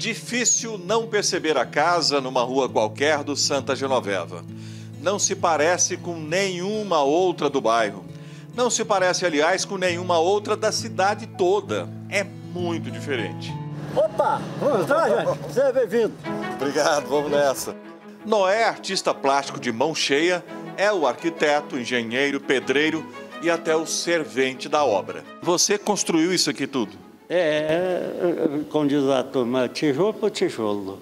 Difícil não perceber a casa numa rua qualquer do Santa Genoveva. Não se parece com nenhuma outra do bairro. Não se parece, aliás, com nenhuma outra da cidade toda. É muito diferente. Opa! Vamos entrar, gente? Seja bem-vindo. Obrigado, vamos nessa. Noé, artista plástico de mão cheia, é o arquiteto, engenheiro, pedreiro e até o servente da obra. Você construiu isso aqui tudo? Como diz a turma, tijolo por tijolo.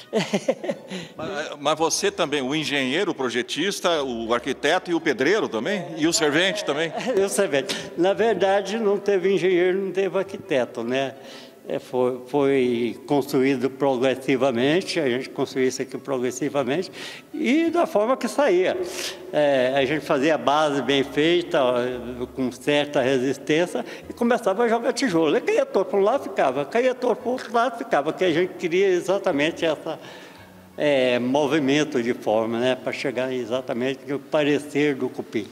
Mas você também, o engenheiro, o projetista, o arquiteto e o pedreiro também? E o servente também? O servente. Na verdade, não teve engenheiro, não teve arquiteto, né? Foi construído progressivamente, a gente construiu isso aqui progressivamente e da forma que saía. A gente fazia a base bem feita, com certa resistência e começava a jogar tijolo. E caía torto para um lado, ficava, caía torto para o outro lado, ficava, que a gente queria exatamente esse movimento de forma, né, para chegar exatamente no parecer do cupim.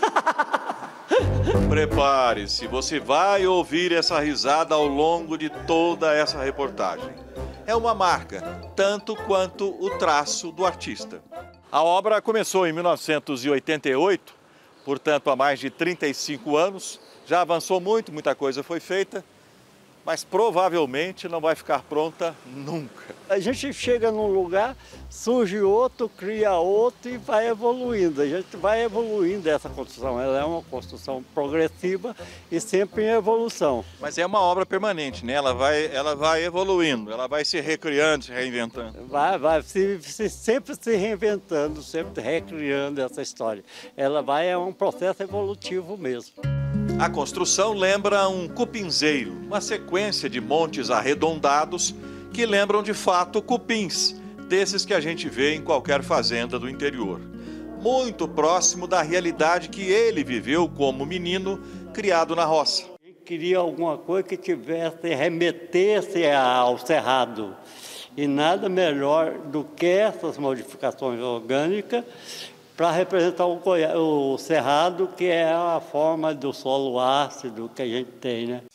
Prepare-se, você vai ouvir essa risada ao longo de toda essa reportagem. É uma marca, tanto quanto o traço do artista. A obra começou em 1988, portanto há mais de 35 anos. Já avançou muito, muita coisa foi feita, mas provavelmente não vai ficar pronta nunca. A gente chega num lugar, surge outro, cria outro e vai evoluindo. A gente vai evoluindo essa construção. Ela é uma construção progressiva e sempre em evolução. Mas é uma obra permanente, né? Ela vai evoluindo, ela vai se recriando, se reinventando. Sempre se reinventando, sempre recriando essa história. É um processo evolutivo mesmo. A construção lembra um cupinzeiro, uma sequência de montes arredondados que lembram de fato cupins, desses que a gente vê em qualquer fazenda do interior. Muito próximo da realidade que ele viveu como menino criado na roça. Queria alguma coisa que remetesse ao cerrado. E nada melhor do que essas modificações orgânicas para representar o cerrado, que é a forma do solo ácido que a gente tem, né?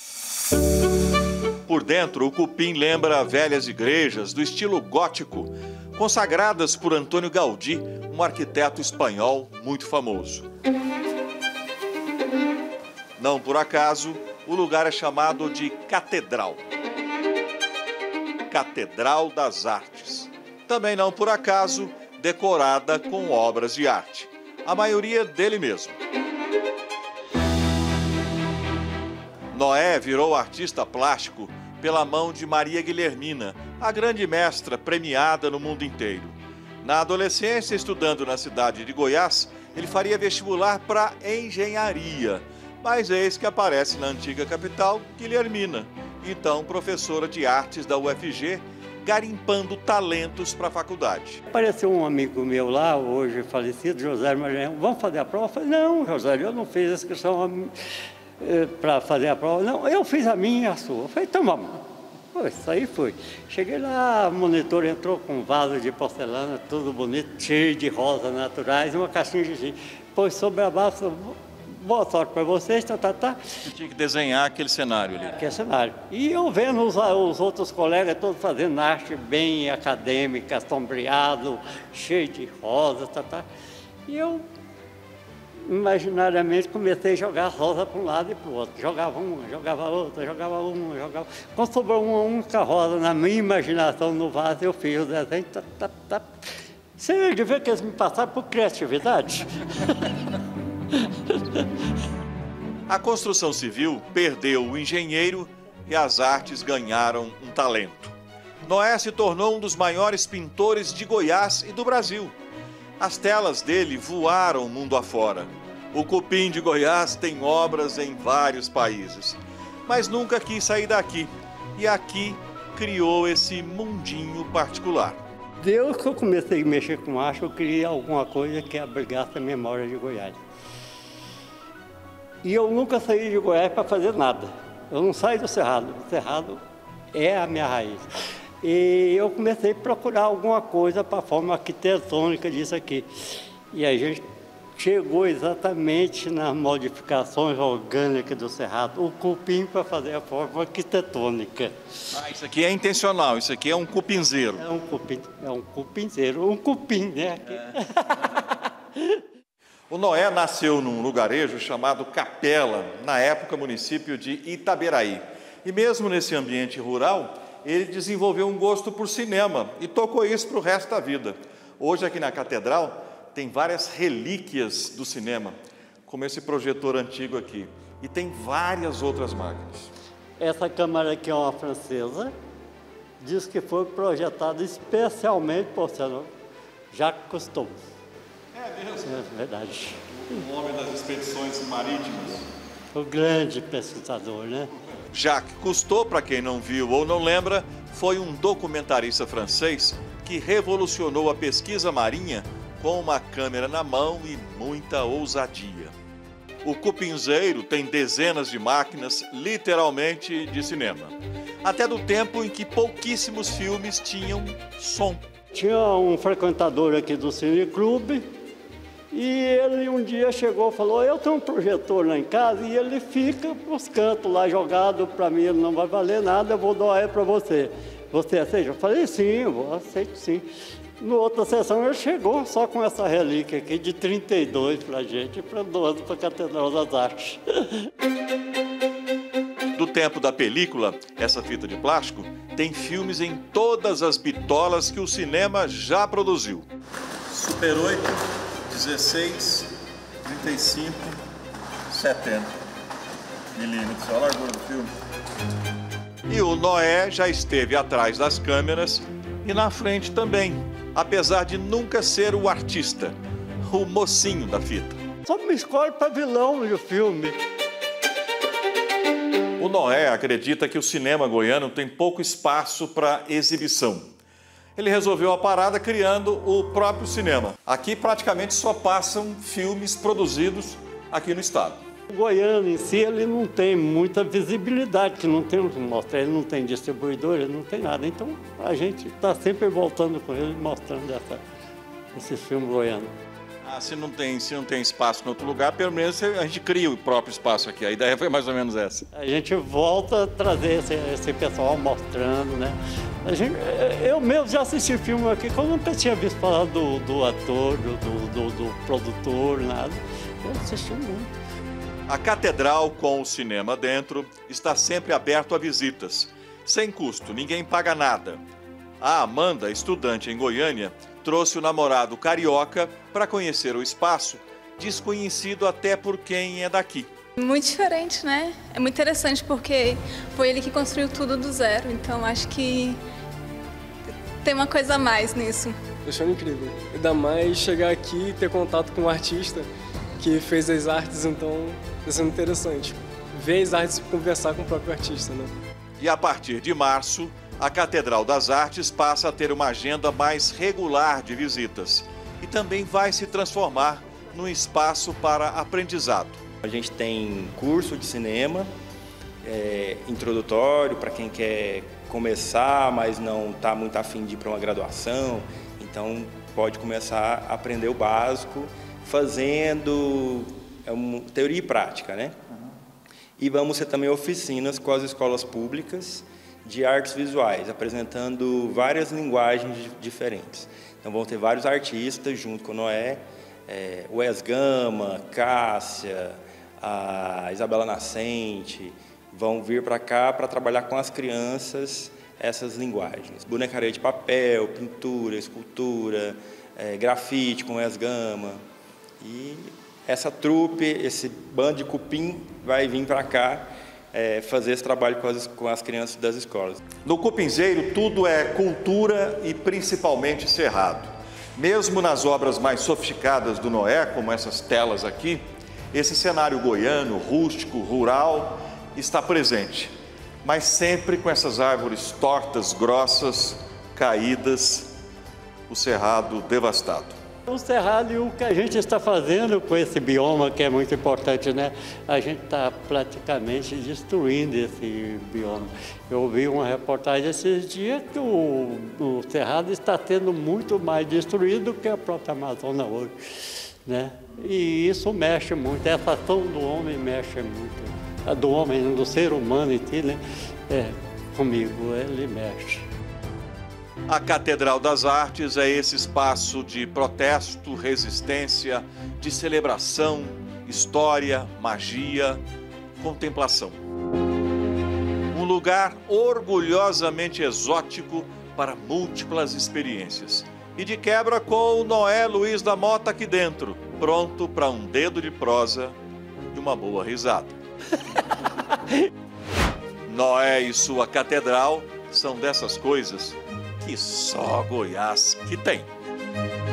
Por dentro, o cupim lembra velhas igrejas do estilo gótico, consagradas por Antônio Gaudí, um arquiteto espanhol muito famoso. Não por acaso, o lugar é chamado de Catedral. Catedral das Artes. Também não por acaso, decorada com obras de arte, a maioria dele mesmo. Noé virou artista plástico pela mão de Maria Guilhermina, a grande mestra premiada no mundo inteiro. Na adolescência, estudando na cidade de Goiás, ele faria vestibular para engenharia, mas eis que aparece na antiga capital Guilhermina, então professora de artes da UFG, garimpando talentos para a faculdade. Apareceu um amigo meu lá, hoje falecido, José Maranhão. Vamos fazer a prova? Eu falei, não, José, eu não fiz a inscrição para fazer a prova. Não, eu fiz a minha e a sua. Eu falei, então vamos. Isso aí foi. Cheguei lá, o monitor entrou com um vaso de porcelana, tudo bonito, cheio de rosas naturais, e uma caixinha de gin. Pôs sobre a base, boa sorte para vocês, Você tinha que desenhar aquele cenário ali. Aquele cenário. E eu vendo os outros colegas todos fazendo arte bem acadêmica, sombreado, cheio de rosas, E eu, imaginariamente, comecei a jogar rosa para um lado e para o outro. Jogava uma, jogava outra, jogava uma, jogava... Quando sobrou uma única rosa na minha imaginação no vaso, eu fiz o desenho, Você devia que eles me passaram por criatividade? A construção civil perdeu o engenheiro e as artes ganharam um talento. Noé se tornou um dos maiores pintores de Goiás e do Brasil. As telas dele voaram mundo afora. O cupim de Goiás tem obras em vários países, mas nunca quis sair daqui. E aqui criou esse mundinho particular. Desde que eu comecei a mexer com arte, eu queria alguma coisa que abrigasse a memória de Goiás. E eu nunca saí de Goiás para fazer nada. Eu não saio do Cerrado. O Cerrado é a minha raiz. E eu comecei a procurar alguma coisa para a forma arquitetônica disso aqui. E a gente chegou exatamente nas modificações orgânicas do Cerrado, o cupim para fazer a forma arquitetônica. Ah, isso aqui é intencional, isso aqui é um cupinzeiro. É um cupinzeiro, um cupim, né? O Noé nasceu num lugarejo chamado Capela, na época município de Itaberaí. E mesmo nesse ambiente rural, ele desenvolveu um gosto por cinema e tocou isso para o resto da vida. Hoje aqui na Catedral tem várias relíquias do cinema, como esse projetor antigo aqui. E tem várias outras máquinas. Essa câmera aqui é uma francesa, diz que foi projetada especialmente por Jacques Cousteau. É mesmo? É verdade. O homem das expedições marítimas. O grande pesquisador, né? Jacques Cousteau, para quem não viu ou não lembra, foi um documentarista francês que revolucionou a pesquisa marinha com uma câmera na mão e muita ousadia. O cupinzeiro tem dezenas de máquinas, literalmente de cinema. Até do tempo em que pouquíssimos filmes tinham som. Tinha um frequentador aqui do Cineclube e ele um dia chegou e falou, eu tenho um projetor lá em casa e ele fica nos cantos lá jogado, para mim ele não vai valer nada, eu vou doar para você. Você aceita? Eu falei, sim, eu aceito sim. Na outra sessão ele chegou só com essa relíquia aqui de 32 para a gente, para doando para a Catedral das Artes. Do tempo da película, essa fita de plástico tem filmes em todas as bitolas que o cinema já produziu. Super 8, 16, 35, 70 milímetros. Olha a largura do filme. E o Noé já esteve atrás das câmeras e na frente também, apesar de nunca ser o artista, o mocinho da fita. Só me escolhe para vilão do filme. O Noé acredita que o cinema goiano tem pouco espaço para exibição. Ele resolveu a parada criando o próprio cinema. Aqui praticamente só passam filmes produzidos aqui no estado. O goiano em si, ele não tem muita visibilidade, que não tem o que mostrar, ele não tem distribuidor, ele não tem nada. Então a gente está sempre voltando com ele, mostrando esse filme goiano. Ah, se não tem espaço em outro lugar, pelo menos a gente cria o próprio espaço aqui. A ideia foi mais ou menos essa. A gente volta a trazer esse pessoal mostrando, né? Eu mesmo já assisti filme aqui, que eu nunca tinha visto falar do ator, do produtor, nada. Eu assisti muito. A Catedral, com o cinema dentro, está sempre aberto a visitas. Sem custo, ninguém paga nada. A Amanda, estudante em Goiânia, trouxe o namorado carioca para conhecer o espaço, desconhecido até por quem é daqui. Muito diferente, né? É muito interessante porque foi ele que construiu tudo do zero, então acho que tem uma coisa a mais nisso. Eu achei incrível. Ainda mais chegar aqui e ter contato com um artista que fez as artes, então vai ser muito interessante. Ver as artes e conversar com o próprio artista, né? E a partir de março, a Catedral das Artes passa a ter uma agenda mais regular de visitas e também vai se transformar num espaço para aprendizado. A gente tem curso de cinema introdutório para quem quer começar, mas não está muito afim de ir para uma graduação, então pode começar a aprender o básico fazendo teoria e prática, né? E vamos ter também oficinas com as escolas públicas de artes visuais, apresentando várias linguagens diferentes. Então vão ter vários artistas junto com o Noé, Wes Gama, Cássia, a Isabela Nascente, vão vir para cá para trabalhar com as crianças essas linguagens. Bonecaria de papel, pintura, escultura, grafite com Wes Gama. E essa trupe, esse bando de cupim vai vir para cá fazer esse trabalho com as crianças das escolas. No Cupinzeiro, tudo é cultura e principalmente cerrado. Mesmo nas obras mais sofisticadas do Noé, como essas telas aqui, esse cenário goiano, rústico, rural, está presente. Mas sempre com essas árvores tortas, grossas, caídas, o cerrado devastado. O cerrado e o que a gente está fazendo com esse bioma, que é muito importante, né? A gente está praticamente destruindo esse bioma. Eu vi uma reportagem esses dias que o cerrado está sendo muito mais destruído do que a própria Amazônia hoje. né? E isso mexe muito, essa ação do homem mexe muito. Do homem, do ser humano em si, né? Comigo, ele mexe. A Catedral das Artes é esse espaço de protesto, resistência, de celebração, história, magia, contemplação. Um lugar orgulhosamente exótico para múltiplas experiências. E de quebra com o Noé Luiz da Mota aqui dentro, pronto para um dedo de prosa e uma boa risada. Noé e sua catedral são dessas coisas que só Goiás que tem.